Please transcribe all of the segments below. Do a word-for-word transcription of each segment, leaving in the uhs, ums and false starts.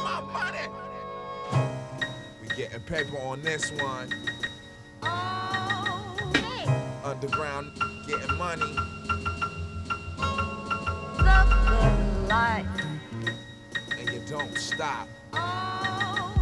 my money. We getting paper on this one. Oh, hey. Underground getting money. The good life. And you don't stop. Oh.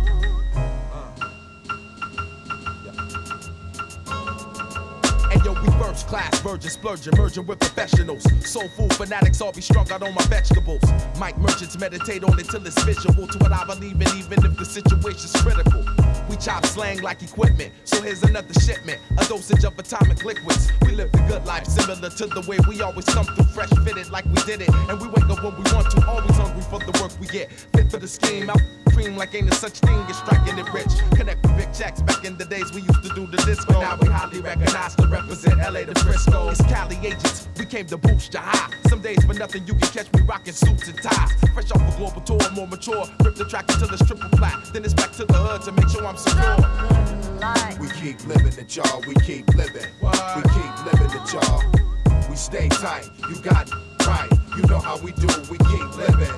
And yo, we first class virgin splurging, merging with professionals. Soul food fanatics all be strung out on my vegetables. Mic merchants meditate on it till it's visual to what I believe in, even if the situation's critical. We chop slang like equipment, so here's another shipment, a dosage of atomic liquids. We live the good life similar to the way we always come through, fresh fitted like we did it. And we wake up when we want to, always hungry for the work we get. Fit for the scheme, out cream like ain't a such thing as striking it rich. Connect with big checks, back in the days we used to do the disco. But now we highly recognized to represent L A to Frisco. It's Cali agents, we came to boost your high. Some days for nothing you can catch me rocking suits and ties. Fresh off a global tour, more mature, rip the track until it's triple plat. Then it's back to the hood to make sure I'm secure. We keep living it, y'all. We keep living. What? We keep living it, y'all. We stay tight. You got it right. You know how we do. We keep living.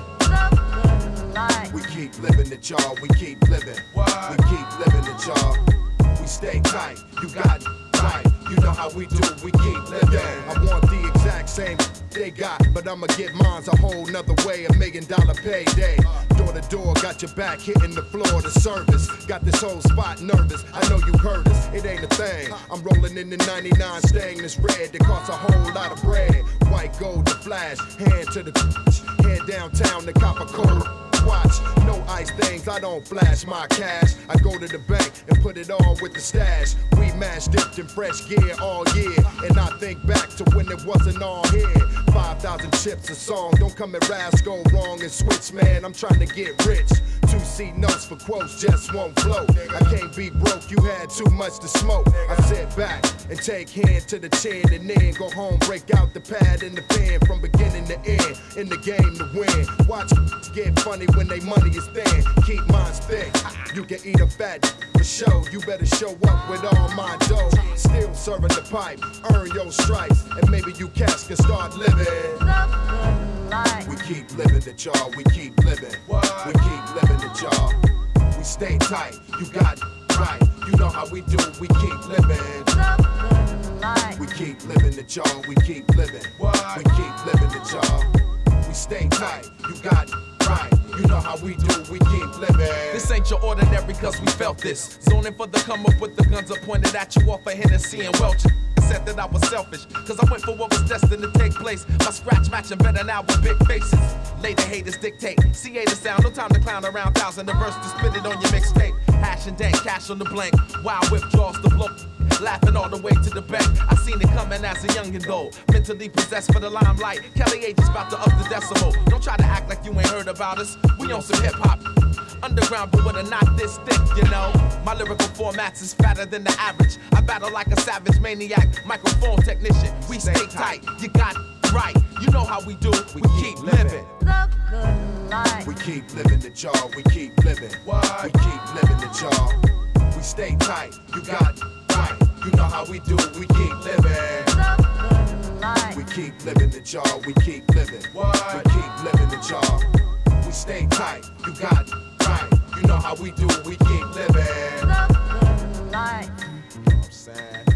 We keep living it, y'all. We keep living. What? We keep living it, y'all. We stay tight. You got it right. You know how we do. We keep living. I want the exact same they got, but I'ma get mine's a whole nother way, a million dollar payday. Door to door, got your back hitting the floor, the service. Got this whole spot nervous, I know you heard us, it ain't a thing. I'm rolling in the ninety-nine, staying this red, that costs a whole lot of bread. White gold to flash, hand to the head downtown to cop a cold watch. No ice things, I don't flash my cash. I go to the bank and put it on with the stash. We mash dipped in fresh gear all year, and I think back to when it wasn't all here. five thousand chips a song, don't come at Rasco wrong and switch, man, I'm trying to get rich. Two C notes for quotes just won't flow. I can't be broke, you had too much to smoke. I sit back and take hand to the chin, and then go home, break out the pad and the pen from beginning to end. In the game to win, watch get funny when they money is thin. Keep mine thick, you can eat a fat for show. You better show up with all my dough. Still serving the pipe, earn your stripes, and maybe you cats can start living. We keep living it, y'all. We keep living. What? We keep living it, y'all. We stay tight. You got it right. You know how we do. We keep living. We keep living it, y'all. We keep living. What? We keep living it, y'all. We stay tight. You got it right. You know how we do, we keep living. This ain't your ordinary, cause we felt this. Zoning for the come up with the guns are pointed at you off of Hennessy and Welch. Said that I was selfish, cause I went for what was destined to take place. My scratch matching better now with big faces. Later haters dictate, C A the sound, no time to clown around. Thousand the verse to spit it on your mixtape. Hash and dank, cash on the blank. Wild withdrawals to blow. Laughing all the way to the bank. I seen it coming as a youngin' though. Mentally possessed for the limelight. Kelly Agent's about to up the decimal. Don't try to act like you ain't heard about us. We on some hip hop. Underground, but with a not this thick, you know. My lyrical formats is fatter than the average. I battle like a savage maniac, microphone technician. We stay tight, you got it right. You know how we do, we, we keep, keep living. The good life. We keep living it, y'all. We keep living. What? We keep living it, y'all. We stay tight, you got it right. You know how we do, we keep living. The good life. We keep living it, y'all. We keep living. What? We keep living it, y'all. We stay tight, you got it right. You know how we do, we keep living. The good life. You know what I'm saying?